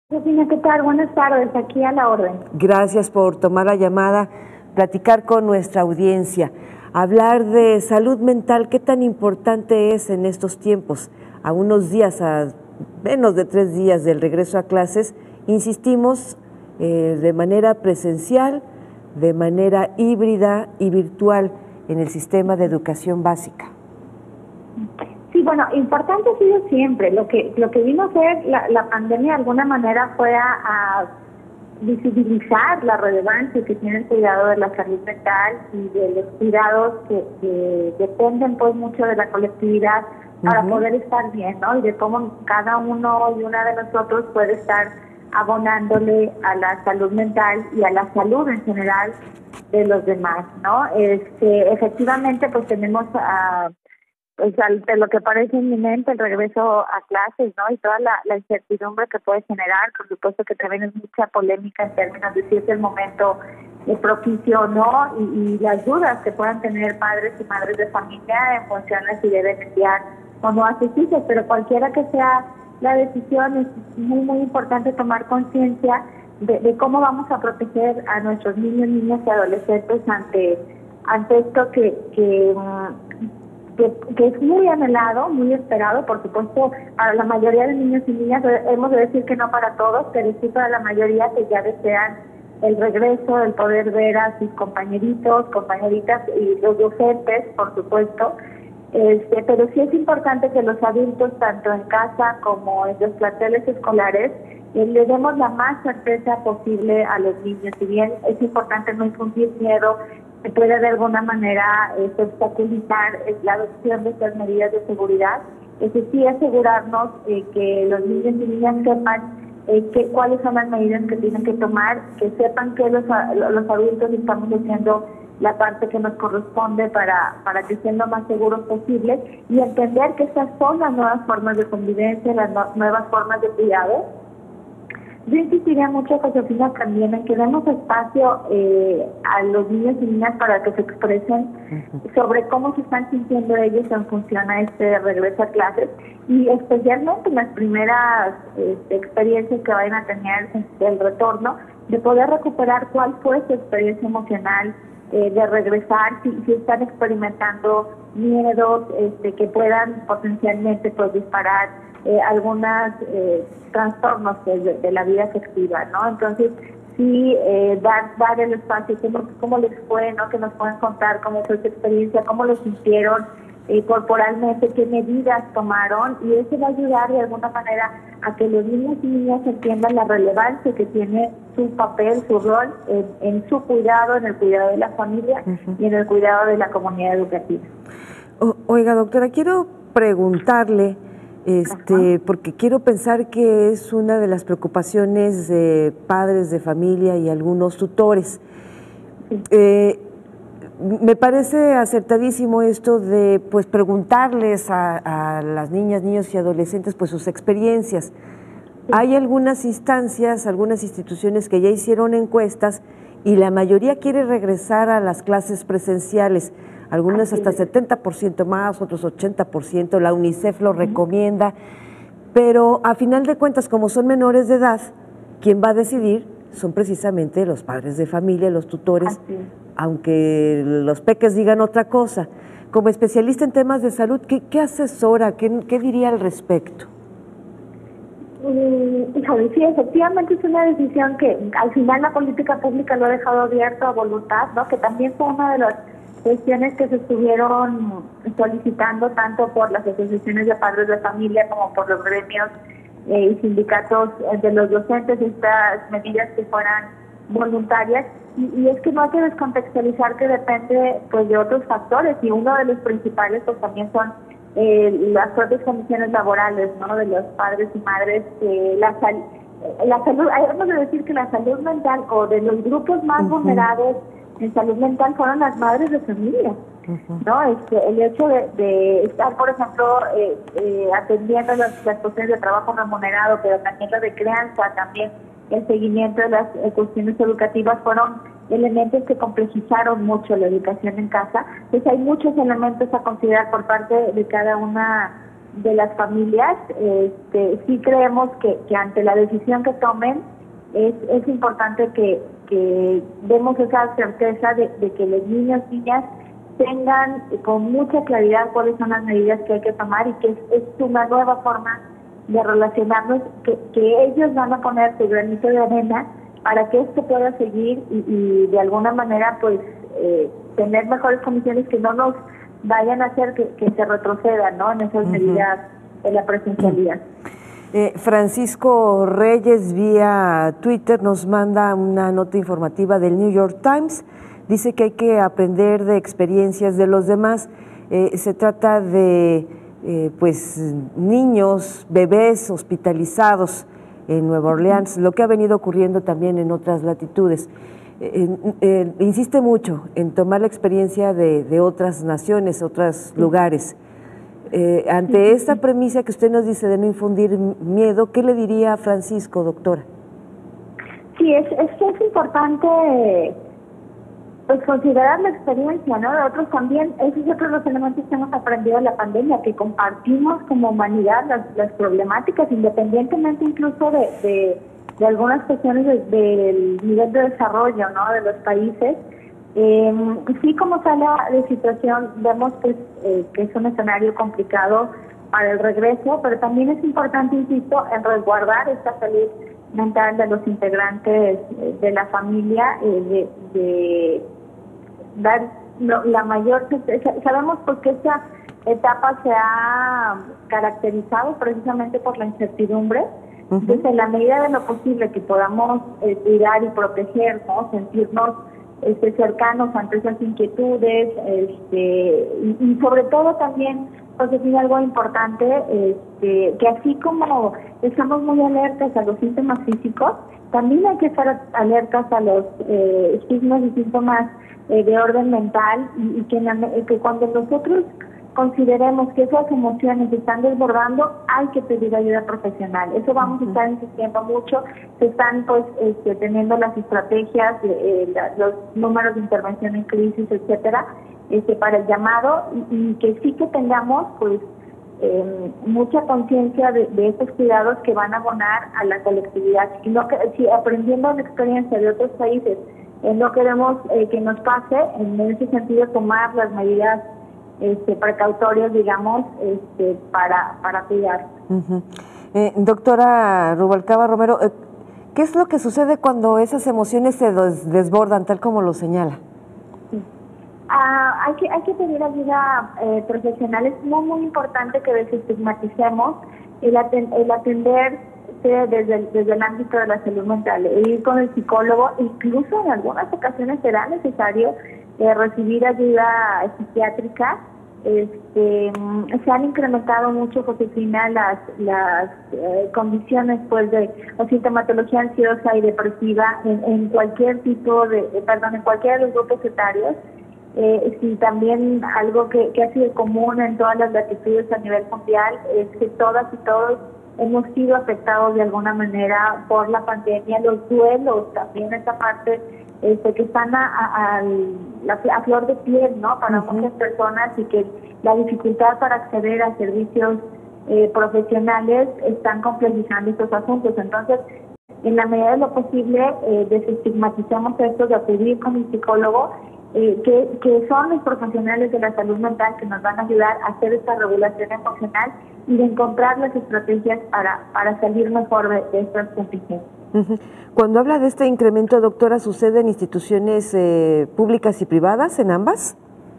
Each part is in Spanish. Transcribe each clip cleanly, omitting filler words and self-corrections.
Rosina, ¿qué tal? Buenas tardes, aquí a la orden. Gracias por tomar la llamada, platicar con nuestra audiencia, hablar de salud mental, qué tan importante es en estos tiempos. A unos días, a menos de 3 días del regreso a clases, insistimos de manera presencial, de manera híbrida y virtual en el sistema de educación básica. Sí, bueno, importante ha sido siempre. Lo que vino a hacer la pandemia de alguna manera fue a visibilizar la relevancia que tiene el cuidado de la salud mental y de los cuidados que dependen pues mucho de la colectividad para poder estar bien, ¿no? Y de cómo cada uno y una de nosotros puede estar abonándole a la salud mental y a la salud en general de los demás, ¿no? Efectivamente, pues tenemos pues ante lo que parece inminente el regreso a clases, ¿no? Y toda la incertidumbre que puede generar, por supuesto que también es mucha polémica en términos de si es el momento propicio o no, y las dudas que puedan tener padres y madres de familia en función de si deben enviar o no a sus hijos, pero cualquiera que sea la decisión, es muy importante tomar conciencia de cómo vamos a proteger a nuestros niños, niñas y adolescentes ante esto que es muy anhelado, muy esperado, por supuesto, para la mayoría de niños y niñas. Hemos de decir que no para todos, pero sí para la mayoría que ya desean el regreso, el poder ver a sus compañeritos, compañeritas y los docentes, por supuesto. Pero sí es importante que los adultos, tanto en casa como en los planteles escolares, le demos la más certeza posible a los niños. Si bien es importante no infundir miedo, se puede de alguna manera obstaculizar la adopción de estas medidas de seguridad. Sí asegurarnos que los niños y niñas sepan cuáles son las medidas que tienen que tomar, que sepan que los adultos estamos haciendo la parte que nos corresponde para que sean lo más seguros posible, y entender que estas son las nuevas formas de convivencia, las nuevas formas de cuidado. Yo insistiría mucho, Josefina, también en que demos espacio a los niños y niñas para que se expresen sobre cómo se están sintiendo ellos en función a este regreso a clases, y especialmente en las primeras experiencias que vayan a tener el retorno, de poder recuperar cuál fue su experiencia emocional de regresar, si están experimentando miedos que puedan potencialmente pues disparar algunos trastornos de la vida afectiva, ¿no? Entonces, sí, dar el espacio, cómo les fue, ¿no? Que nos puedan contar cómo fue su experiencia, cómo lo sintieron corporalmente, qué medidas tomaron, y eso va a ayudar de alguna manera a que los niños y niñas entiendan la relevancia que tiene su papel, su rol en su cuidado, en el cuidado de la familia y en el cuidado de la comunidad educativa. Oiga, doctora, quiero preguntarle, porque quiero pensar que es una de las preocupaciones de padres de familia y algunos tutores. Me parece acertadísimo esto de pues preguntarles a las niñas, niños y adolescentes pues sus experiencias. Hay algunas instancias, algunas instituciones que ya hicieron encuestas y la mayoría quiere regresar a las clases presenciales, algunas hasta 70% más, otros 80%, la UNICEF lo recomienda, pero a final de cuentas, como son menores de edad, ¿quién va a decidir? Son precisamente los padres de familia, los tutores, aunque los peques digan otra cosa. Como especialista en temas de salud, ¿qué asesora? ¿Qué diría al respecto? Híjole, sí, efectivamente es una decisión que al final la política pública lo ha dejado abierto a voluntad, ¿no? Que también fue una de las cuestiones que se estuvieron solicitando tanto por las asociaciones de padres de familia como por los gremios y sindicatos de los docentes, estas medidas que fueran voluntarias, y es que no hay que descontextualizar que depende pues de otros factores, y uno de los principales pues también son las propias condiciones laborales, ¿no? De los padres y madres, la salud, hemos de decir que la salud mental o de los grupos más vulnerados en salud mental fueron las madres de familia, ¿no? El hecho de estar, por ejemplo, atendiendo las cuestiones de trabajo remunerado, pero también la de crianza, también el seguimiento de las cuestiones educativas, fueron elementos que complejizaron mucho la educación en casa. Pues hay muchos elementos a considerar por parte de cada una de las familias. Sí creemos que ante la decisión que tomen es importante que demos esa certeza de que los niños y niñas tengan con mucha claridad cuáles son las medidas que hay que tomar y que es una nueva forma de relacionarnos, que ellos van a poner su granito de arena para que esto pueda seguir y de alguna manera pues tener mejores condiciones que no nos vayan a hacer que se retrocedan, ¿no?, en esas medidas de la presencialidad. Francisco Reyes vía Twitter nos manda una nota informativa del New York Times. Dice que hay que aprender de experiencias de los demás. Se trata de pues niños, bebés hospitalizados en Nueva Orleans, lo que ha venido ocurriendo también en otras latitudes. Insiste mucho en tomar la experiencia de otras naciones, otros lugares. Ante esta premisa que usted nos dice de no infundir miedo, ¿qué le diría a Francisco, doctora? Sí, es importante pues considerar la experiencia, ¿no?, de otros también. Esos son otros los elementos que hemos aprendido de la pandemia, que compartimos como humanidad las problemáticas, independientemente incluso de algunas cuestiones del nivel de desarrollo, ¿no?, de los países. Sí, como está la situación, vemos pues, que es un escenario complicado para el regreso, pero también es importante, insisto, en resguardar esta salud mental de los integrantes de la familia, de dar la mayor... Sabemos por qué esta etapa se ha caracterizado precisamente por la incertidumbre. Entonces, en la medida de lo posible que podamos cuidar y proteger, ¿no?, sentirnos cercanos ante esas inquietudes, y sobre todo también, pues decir algo importante, que así como estamos muy alertas a los síntomas físicos, también hay que estar alertas a los signos y síntomas de orden mental, y que cuando nosotros consideremos que esas emociones están desbordando, hay que pedir ayuda profesional. Eso vamos a estar insistiendo mucho. Se están pues teniendo las estrategias, los números de intervención en crisis, etcétera, para el llamado, y que sí que tengamos pues mucha conciencia de estos cuidados que van a abonar a la colectividad. Y no que, si aprendiendo la experiencia de otros países, no queremos que nos pase, en ese sentido tomar las medidas precautorias, digamos, para cuidar. Doctora Rubalcaba Romero, ¿qué es lo que sucede cuando esas emociones se desbordan, tal como lo señala? Hay que pedir ayuda profesional. Es muy importante que desestigmaticemos el atenderse desde el ámbito de la salud mental, ir con el psicólogo. Incluso en algunas ocasiones será necesario recibir ayuda psiquiátrica. Se han incrementado mucho, Josefina, las condiciones pues de o sintomatología ansiosa y depresiva en cualquier tipo en cualquiera de los grupos etarios. Sí, también algo que ha sido común en todas las latitudes a nivel mundial es que todas y todos hemos sido afectados de alguna manera por la pandemia. Los duelos, también esa parte que están a flor de piel, ¿no?, para muchas personas, y que la dificultad para acceder a servicios profesionales están complejizando estos asuntos. Entonces, en la medida de lo posible, desestigmatizamos esto de acudir con el psicólogo, que son los profesionales de la salud mental que nos van a ayudar a hacer esta regulación emocional y de encontrar las estrategias para salir mejor de estas contingencias. Cuando habla de este incremento, doctora, ¿sucede en instituciones públicas y privadas, en ambas?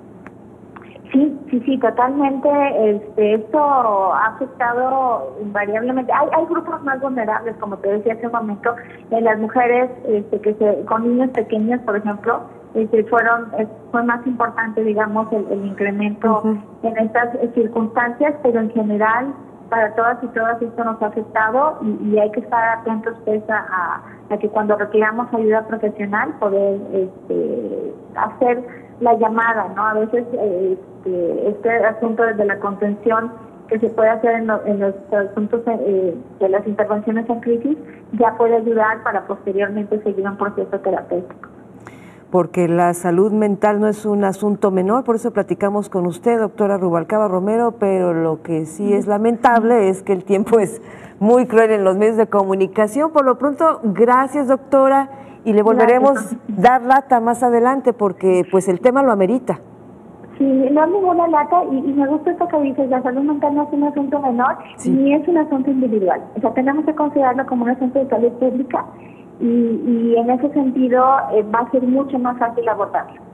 Sí, totalmente. Esto ha afectado invariablemente. Hay grupos más vulnerables, como te decía hace un momento, las mujeres con niños pequeños, por ejemplo, fue más importante, digamos, el incremento en estas circunstancias, pero en general para todas y todas esto nos ha afectado, y hay que estar atentos pues a que cuando requiramos ayuda profesional poder hacer la llamada, ¿no? A veces este asunto desde la contención que se puede hacer en los asuntos de las intervenciones en crisis ya puede ayudar para posteriormente seguir un proceso terapéutico. porque la salud mental no es un asunto menor, por eso platicamos con usted, doctora Rubalcaba Romero, pero lo que sí es lamentable es que el tiempo es muy cruel en los medios de comunicación. Por lo pronto, gracias, doctora, y le volveremos a dar lata más adelante porque pues el tema lo amerita. Sí, no es ninguna lata y me gusta esto que dices, la salud mental no es un asunto menor, ni es un asunto individual. O sea, tenemos que considerarlo como un asunto de salud pública y en ese sentido va a ser mucho más fácil abordarlo.